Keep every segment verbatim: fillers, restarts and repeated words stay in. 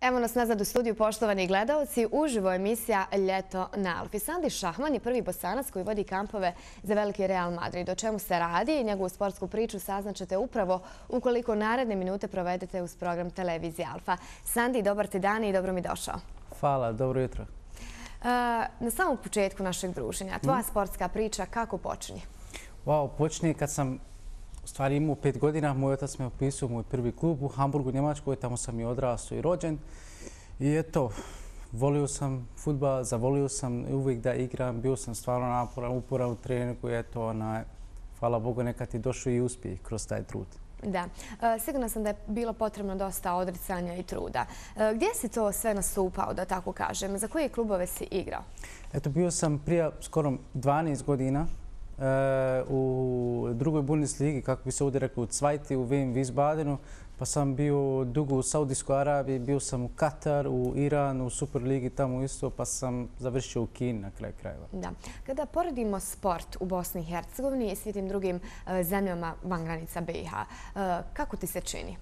Evo nas nazad u studiju, poštovani gledalci, uživo emisija Ljeto na Alfi. Sandi Šahman je prvi Bosanac koji vodi kampove za veliki Real Madrid. O čemu se radi i njegovu sportsku priču saznaćete upravo ukoliko naredne minute provedete uz program televizije Alfa. Sandi, dobar ti dan i dobro mi došao. Hvala, dobro jutro. Na samom početku našeg druženja, tvoja sportska priča kako počinje? Wow, počinje kad sam u stvari imao pet godina. Moj otac me upisao u moj prvi klub u Hamburgu, Njemačkoj. Tamo sam i odrastao i rođen. I eto, volio sam fudbal, zavolio sam uvijek da igram. Bio sam stvarno naporan, uporan u treningu. I eto, onaj, hvala Bogu, nekad je došao i uspjeh kroz taj trud. Da. Sigurna sam da je bilo potrebno dosta odricanja i truda. Gdje si to sve nastupao, da tako kažem? Za koje klubove si igrao? Eto, bio sam prije skoro dvanaest godina u drugoj Bundesligi, kako bi se ovdje rekli, u Cvajti, u Wien Wiesbadenu. Pa sam bio dugo u Saudijskoj Arabiji, bio sam u Katar, u Iran, u Superligi tamo isto, pa sam završio u Kini na kraju krajeva. Da. Kada poredimo sport u Bosni i Hercegovini i svim tim drugim zemljama van granica B i H, kako ti se čini?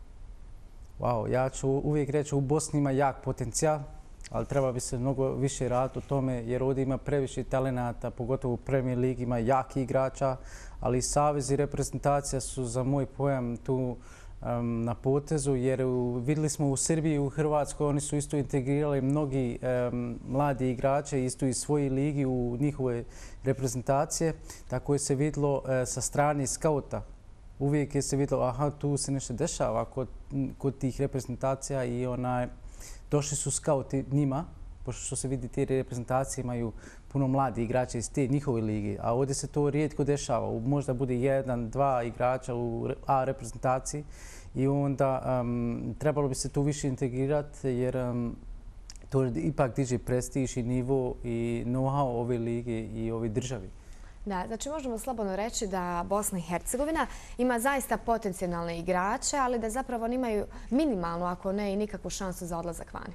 Wow, ja ću uvijek reći u Bosni ima jak potencijal, ali treba bi se mnogo više raditi o tome jer ovdje ima previše talenata, pogotovo u Premier Ligi ima jaki igrača, ali i savez i reprezentacija su za moj pojam tu um, na potezu jer u, vidjeli smo u Srbiji i u Hrvatskoj oni su isto integrirali mnogi um, mladi igrače isto iz svoje ligi u njihove reprezentacije. Tako je se vidjelo uh, sa strane skauta. Uvijek je se vidjelo, aha, tu se nešto dešava kod, kod tih reprezentacija i onaj, došli su skauti njima, pošto što se vidi te reprezentacije imaju puno mladi igrača iz te njihove ligi, a ovdje se to rijetko dešava. Možda bude jedan, dva igrača u A reprezentaciji i onda um, trebalo bi se tu više integrirati jer um, to ipak diže prestiž i nivo i know-how ove lige i ove državi. Da, znači možemo slobodno reći da Bosna i Hercegovina ima zaista potencijalne igrače, ali da zapravo imaju minimalnu, ako ne i nikakvu šansu za odlazak vani.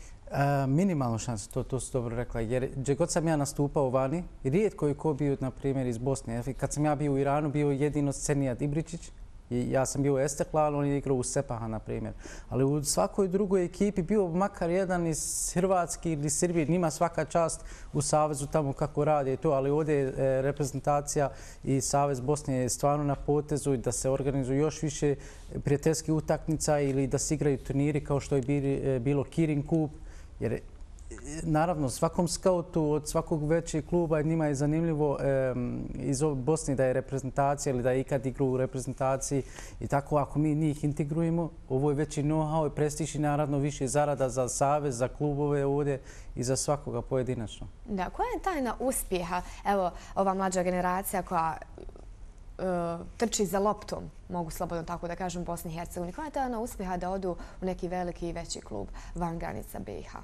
E, minimalnu šansu, to, to su dobro rekla. Jer gdje god sam ja nastupao vani, rijetko je ko bio, na primjer, iz Bosne. Kad sam ja bio u Iranu, bio jedino Senijad Ibričić. I ja sam bio u Esteklalu, on je igrao u Sepaha, na primjer. Ali u svakoj drugoj ekipi bio makar jedan iz Hrvatske ili Srbije. Nima svaka čast u Savezu tamo kako radi to, ali ovdje je reprezentacija i Savez Bosne je stvarno na potezu i da se organizuju još više prijateljskih utakmica ili da se igraju turniri kao što je bilo Kirin Kup. Jer naravno, svakom skautu od svakog većeg kluba njima je zanimljivo e, iz Bosne da je reprezentacija ili da je ikad igra u reprezentaciji. I tako ako mi njih integrujemo, ovo je veći know-how i prestiž i naravno više zarada za savez, za klubove ovdje i za svakoga pojedinačno. Da, koja je tajna uspjeha, evo, ova mlađa generacija koja uh, trči za loptom, mogu slobodno tako da kažem, Bosni i Hercegovini. Koja je tajna uspjeha da odu u neki veliki i veći klub van granica B i H?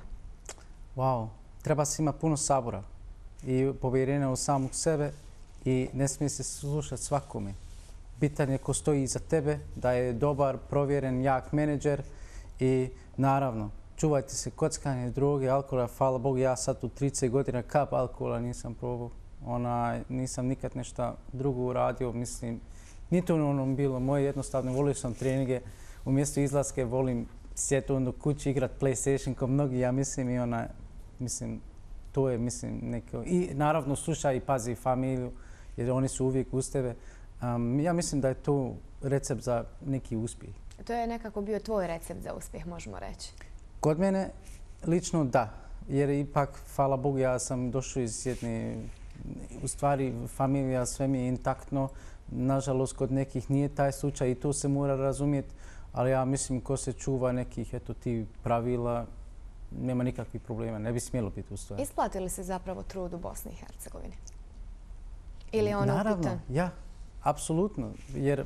Wow, treba se imati puno sabora i povjerenja u samog sebe i ne smije se slušati svakome. Bitan je ko stoji iza tebe, da je dobar, provjeren, jak menadžer i naravno, čuvajte se kockanje, droge, alkohola. Hvala Bogu, ja sad u trideset godina kap alkohola nisam probao. Ona, nisam nikad nešto drugo uradio, mislim, ni to ono bilo moje jednostavno. Volio sam treninge, umjesto izlaske volim sjeti onda kući, igrat PlayStation kao mnogi, ja mislim, i ona, mislim, to je, mislim, neko... I naravno slušaj i pazi familiju, jer oni su uvijek uz tebe. Um, ja mislim da je to recept za neki uspjeh. To je nekako bio tvoj recept za uspjeh, možemo reći. Kod mene, lično da, jer ipak, hvala Bogu, ja sam došao iz jedne, u stvari, familija, sve mi je intaktno. Nažalost, kod nekih nije taj slučaj i to se mora razumjeti. Ali ja mislim ko se čuva nekih eto ti pravila, nema nikakvih problema, ne bi smjelo biti u stvari. Isplati li se zapravo trud u Bosni i Hercegovini? Ili je ono Naravno, upitan? ja, apsolutno. Jer,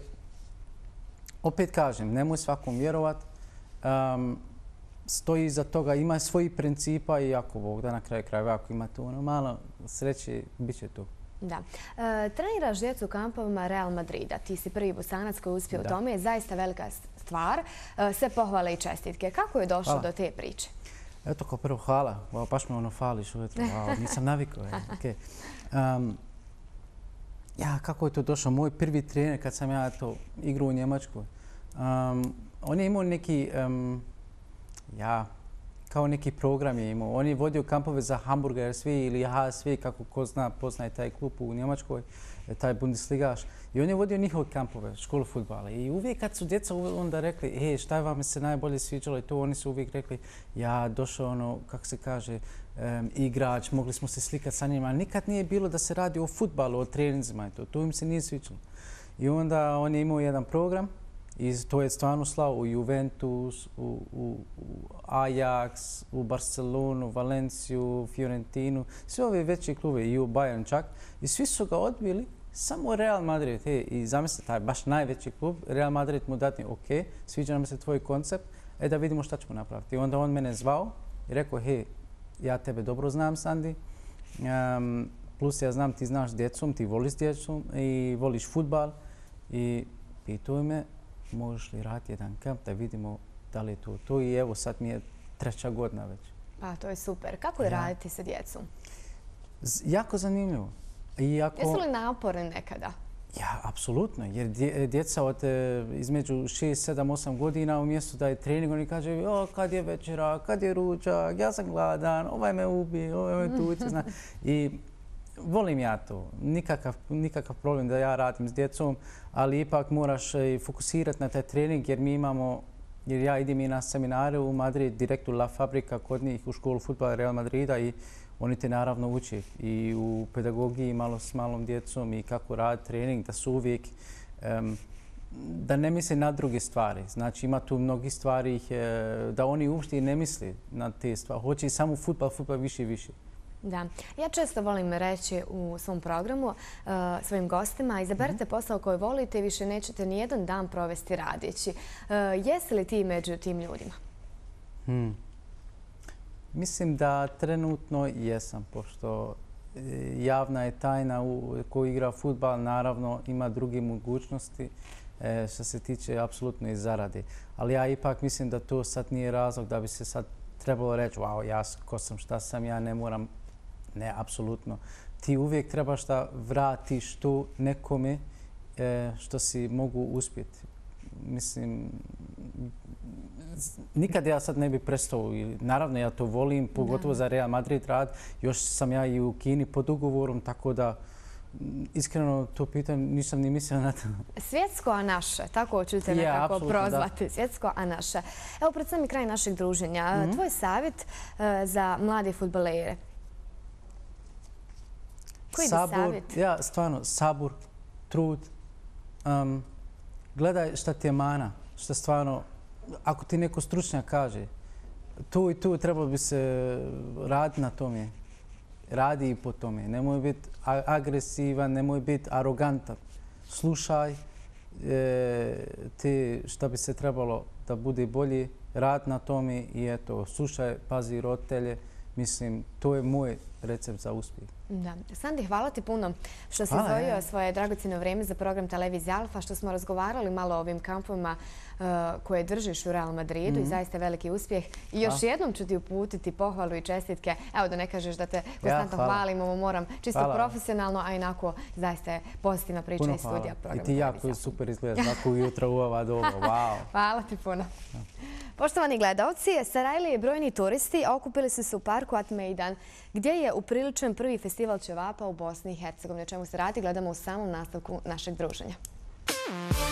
opet kažem, nemoj svakom vjerovat, um, stoji iza toga, ima svojih principa i ako Bog da na kraju krajeva, ako ima tu ono malo sreće, bit će to. Da. E, treniraš djecu u kampovima Real Madrida. Ti si prvi Bosanac koji je uspio u tome. Je zaista velika stvar. E, sve pohvale i čestitke. Kako je došlo hvala. do te priče? Eto, kao prvo hvala. Wow, baš me ono fališ ujutro. Wow, nisam navikao. Okay. Um, ja, kako je to došlo? Moj prvi trener kad sam ja to igrao u Njemačkoj. Um, on je imao neki um, Ja, kao neki program je imao. On je vodio kampove za Hamburger svi ili H S V, kako ko zna, poznaje taj klub u Njemačkoj, taj Bundesligaš. I on je vodio njihove kampove, školu fudbala. I uvijek kad su djeca onda rekli, e, šta je vam se najbolje sviđalo i to, oni su uvijek rekli, ja došao ono, kako se kaže, um, igrač, mogli smo se slikati sa njima. Nikad nije bilo da se radi o fudbalu, o treninzima i to. To im se nije sviđalo. I onda on je imao jedan program i to je stvarno slao u Juventus, u, u, u Ajax, u Barcelonu, Valenciju, Fiorentinu, sve ove veće klube i u Bayern čak. I svi su ga odbili, samo Real Madrid. He, I zamislite, taj baš najveći klub, Real Madrid mu dati, ok, sviđa nam se tvoj koncept, e da vidimo šta ćemo napraviti. I onda on mene zvao i rekao, he, ja tebe dobro znam, Sandi, um, plus ja znam ti znaš s djecom, ti voliš s djecom i voliš fudbal. I pitao me, možeš li raditi jedan kamp da vidimo da li je to to. I evo sad mi je treća godina već. Pa to je super. Kako je ja. raditi sa djecom? Z jako zanimljivo. Iako... Jesu li napori nekada? Ja, apsolutno. Jer dje, djeca od e, između šest, sedam, osam godina umjesto da je trening, oni kaže o, kad je večera, kad je ručak, ja sam gladan, ovaj me ubije, ovaj me tuče. Zna. I volim ja to. Nikakav, nikakav problem da ja radim s djecom, ali ipak moraš e, fokusirati na taj trening jer mi imamo, jer ja idem i na seminare u Madrid, direkt u La Fabrika, kod njih u školu fudbala Real Madrida i oni te naravno uče i u pedagogiji malo s malom djecom i kako raditi trening, da su uvijek, um, da ne misle na druge stvari. Znači ima tu mnogi stvari da oni uopšte ne misle na te stvari. Hoće samo fudbal, fudbal više i više. Da. Ja često volim reći u svom programu uh, svojim gostima, izaberite posao koji volite i više nećete nijedan dan provesti radići. Uh, jesi li ti među tim ljudima? Hmm. Mislim da trenutno jesam, pošto javna je tajna u, ko igra fudbal, naravno ima druge mogućnosti e, što se tiče apsolutno i zarade. Ali ja ipak mislim da to sad nije razlog da bi se sad trebalo reći wow, ja ko sam, šta sam, ja ne moram. Ne, apsolutno. Ti uvijek trebaš da vratiš to nekome e, što si mogu uspjeti. Mislim, nikad ja sad ne bi prestao. Naravno, ja to volim, pogotovo za Real Madrid rad. Još sam ja i u Kini pod ugovorom, tako da iskreno to pitam, nisam ni mislila na to. Svjetsko, a naše, tako ćete nekako yeah, prozvati. Da. Svjetsko, a naše. Evo, pred sami kraj našeg druženja. Mm-hmm. Tvoj savjet uh, za mlade fudbalere? Koji sabor, bi savjet? Ja, stvarno, sabor, trud. Um, gledaj šta ti je mana, šta stvarno, ako ti neko stručnjak kaže, tu i tu trebalo bi se raditi na tome. Radi i po tome. Nemoj biti agresivan, nemoj biti arogantan. Slušaj e, ti šta bi se trebalo da bude bolje, rad na tome i eto, slušaj, pazi roditelje. Mislim, to je moj recept za uspjeh. Da. Sandi, hvala ti puno što si izdvojio svoje dragocjeno vrijeme za program Televizije Alfa, što smo razgovarali malo o ovim kampovima uh, koje držiš u Real Madridu mm-hmm. i zaista veliki uspjeh. I još a? jednom ću ti uputiti pohvalu i čestitke. Evo da ne kažeš da te konstantno ja, hvalim, ovo moram čisto hvala. profesionalno, a inako zaista je pozitivna priča puno i studija programa. I ti jako super izgledaš, ovako ujutro u ova doba. Wow. Hvala ti puno. Ja. Poštovani gledalci, Sarajlije brojni turisti okupili su se u parku At Mejdan, gdje je upriličen prvi festival ćevapa u Bosni i Hercegovini. O čemu se radi, gledamo u samom nastavku našeg druženja.